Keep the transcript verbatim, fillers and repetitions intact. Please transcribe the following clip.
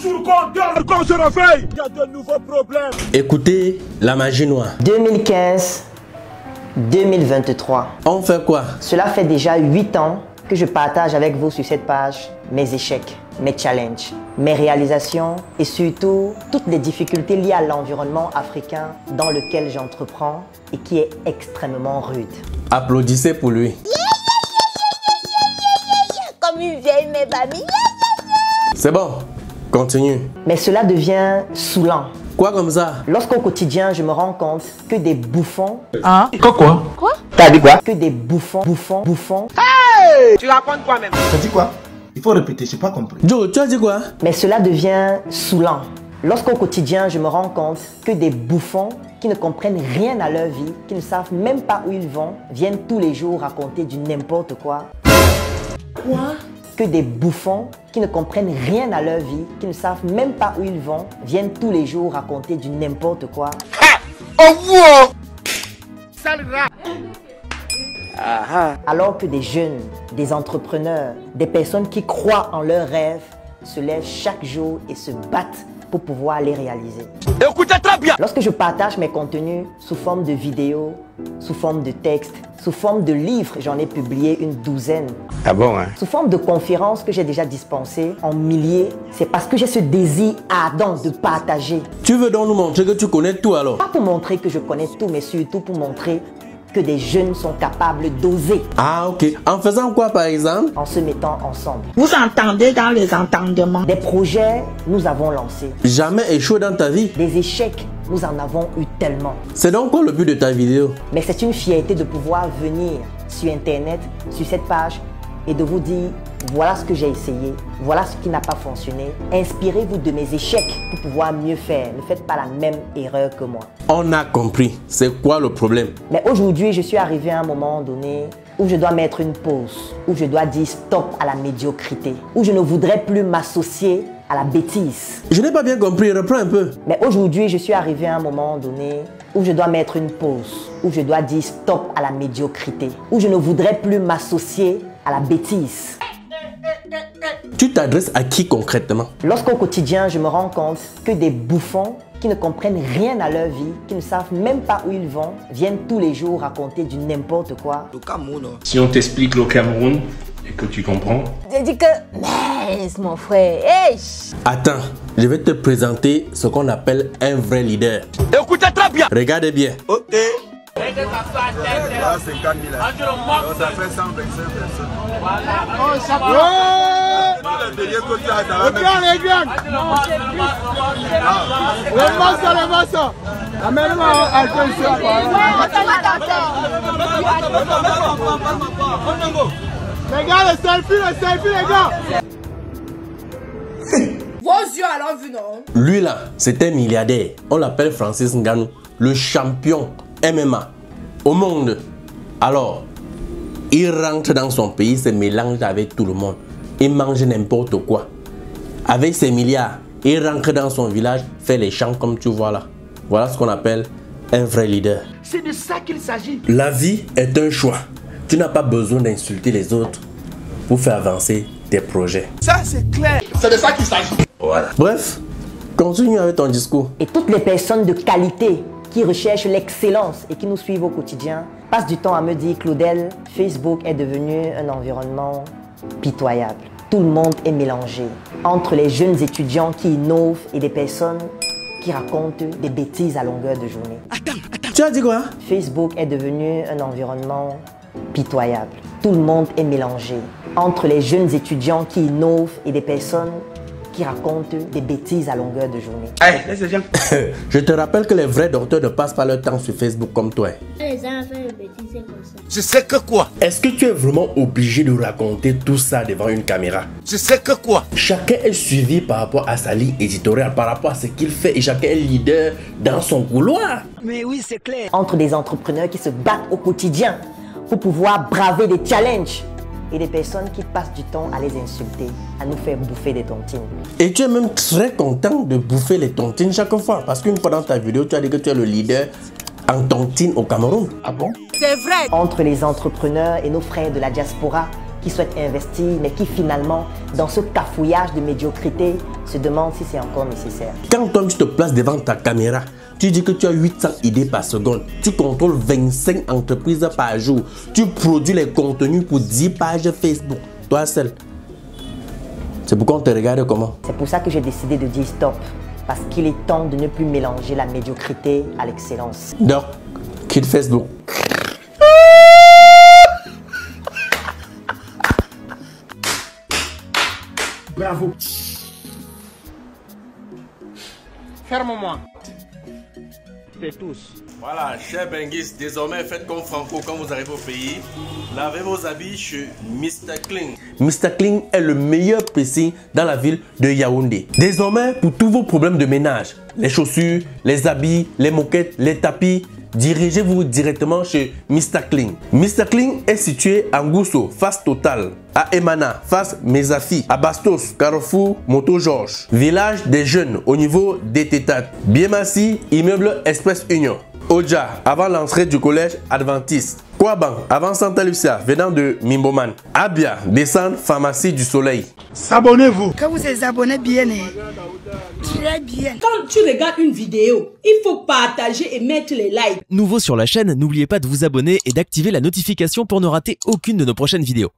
sous le compteur. Qu'on se réveille. Il y a de nouveaux problèmes. Écoutez la magie noire. deux mille quinze deux mille vingt-trois. On fait quoi? Cela fait déjà huit ans que je partage avec vous sur cette page mes échecs, mes challenges, mes réalisations et surtout toutes les difficultés liées à l'environnement africain dans lequel j'entreprends et qui est extrêmement rude. Applaudissez pour lui. Comme une vieille mébami. C'est bon, continue. Mais cela devient saoulant. Quoi comme ça? Lorsqu'au quotidien, je me rends compte que des bouffons... Hein? Quoi quoi? Quoi? T'as dit quoi? Que des bouffons, bouffons, bouffons... Hey! Tu racontes quoi même? T'as dit quoi? Il faut répéter, j'ai pas compris. Joe, tu as dit quoi? Mais cela devient saoulant. Lorsqu'au quotidien, je me rends compte que des bouffons qui ne comprennent rien à leur vie, qui ne savent même pas où ils vont, viennent tous les jours raconter du n'importe quoi. Quoi? Que des bouffons qui ne comprennent rien à leur vie, qui ne savent même pas où ils vont, viennent tous les jours raconter du n'importe quoi. Oh wow! Sale rat! Alors que des jeunes, des entrepreneurs, des personnes qui croient en leurs rêves se lèvent chaque jour et se battent pour pouvoir les réaliser. Écoutez très bien! Lorsque je partage mes contenus sous forme de vidéos, sous forme de textes, sous forme de livres, j'en ai publié une douzaine. Ah bon, hein? Sous forme de conférences que j'ai déjà dispensées en milliers, c'est parce que j'ai ce désir ardent de partager. Tu veux donc nous montrer que tu connais tout alors? Pas pour montrer que je connais tout, mais surtout pour montrer que des jeunes sont capables d'oser. Ah ok, en faisant quoi par exemple? En se mettant ensemble. Vous entendez dans les entendements. Des projets, nous avons lancé. Jamais échoué dans ta vie? Des échecs, nous en avons eu tellement. C'est donc quoi le but de ta vidéo? Mais c'est une fierté de pouvoir venir sur Internet, sur cette page, et de vous dire, voilà ce que j'ai essayé, voilà ce qui n'a pas fonctionné. Inspirez-vous de mes échecs pour pouvoir mieux faire. Ne faites pas la même erreur que moi. On a compris. C'est quoi le problème? Mais aujourd'hui, je suis arrivé à un moment donné où je dois mettre une pause, où je dois dire stop à la médiocrité, où je ne voudrais plus m'associer à la bêtise. Je n'ai pas bien compris, reprends un peu. Mais aujourd'hui, je suis arrivé à un moment donné où je dois mettre une pause, où je dois dire stop à la médiocrité, où je ne voudrais plus m'associer à la bêtise. Tu t'adresses à qui concrètement? Lorsqu'au quotidien, je me rends compte que des bouffons qui ne comprennent rien à leur vie, qui ne savent même pas où ils vont, viennent tous les jours raconter du n'importe quoi. Si on t'explique le Cameroun et que tu comprends. J'ai dit que... Mais mon frère, hey! Attends, je vais te présenter ce qu'on appelle un vrai leader. Écoutez très bien! Regardez bien. Ok. Ah, cinquante mille. Donc ça fait cent vingt-cinq personnes. Oh, ça va. Regarde, regarde! Le massa, le massa. Amène-moi à Regarde le selfie, le selfie, les gars! Vos yeux alors vu, non? Lui là, c'est un milliardaire. On l'appelle Francis Ngannou, le champion M M A au monde. Alors, il rentre dans son pays, se mélange avec tout le monde. Il mange n'importe quoi. Avec ses milliards, il rentre dans son village, fait les chants comme tu vois là. Voilà ce qu'on appelle un vrai leader. C'est de ça qu'il s'agit. La vie est un choix. Tu n'as pas besoin d'insulter les autres pour faire avancer tes projets. Ça, c'est clair. C'est de ça qu'il s'agit. Voilà. Bref, continue avec ton discours. Et toutes les personnes de qualité qui recherchent l'excellence et qui nous suivent au quotidien passent du temps à me dire, Claudel, Facebook est devenu un environnement pitoyable. Tout le monde est mélangé. Entre les jeunes étudiants qui innovent et des personnes qui racontent des bêtises à longueur de journée. Attends, attends. Tu as dit quoi? Facebook est devenu un environnement pitoyable. Tout le monde est mélangé. Entre les jeunes étudiants qui innovent et des personnes qui racontent des bêtises à longueur de journée. Allez, laisse les gens. Je te rappelle que les vrais docteurs ne passent pas leur temps sur Facebook comme toi. Les enfants de bêtises, c'est comme ça. Je sais que quoi? Est-ce que tu es vraiment obligé de raconter tout ça devant une caméra? Je sais que quoi? Chacun est suivi par rapport à sa ligne éditoriale, par rapport à ce qu'il fait et chacun est leader dans son couloir. Mais oui, c'est clair. Entre des entrepreneurs qui se battent au quotidien pour pouvoir braver des challenges et des personnes qui passent du temps à les insulter, à nous faire bouffer des tontines. Et tu es même très content de bouffer les tontines chaque fois. Parce qu'une fois dans ta vidéo, tu as dit que tu es le leader en tontine au Cameroun. Ah bon? C'est vrai. Entre les entrepreneurs et nos frères de la diaspora qui souhaitent investir, mais qui finalement, dans ce cafouillage de médiocrité, se demandent si c'est encore nécessaire. Quand toi tu te places devant ta caméra, tu dis que tu as huit cents idées par seconde, tu contrôles vingt-cinq entreprises par jour, tu produis les contenus pour dix pages Facebook, toi seul. C'est pourquoi on te regarde comment? C'est pour ça que j'ai décidé de dire stop, parce qu'il est temps de ne plus mélanger la médiocrité à l'excellence. Donc, quitte Facebook. Bravo. Ferme-moi. C'est tous. Voilà, chers Benguis, désormais faites comme Franco quand vous arrivez au pays. Lavez vos habits chez mister Clean. mister Clean est le meilleur piercing dans la ville de Yaoundé. Désormais, pour tous vos problèmes de ménage, les chaussures, les habits, les moquettes, les tapis, dirigez-vous directement chez mister Clean. mister Clean est situé à Ngousso, face Total, à Emana, face Mesafi, à Bastos, Carrefour, Moto Georges, village des jeunes au niveau des Tétates, Biemassi, immeuble Express Union, Oja, avant l'entrée du collège adventiste, Kouaban, avant Santa Lucia, venant de Mimboman, Abia, descendre pharmacie du Soleil. S'abonnez-vous. Que vous êtes abonnés bien, très bien. Quand tu regardes une vidéo, il faut partager et mettre les likes. Nouveau sur la chaîne, n'oubliez pas de vous abonner et d'activer la notification pour ne rater aucune de nos prochaines vidéos.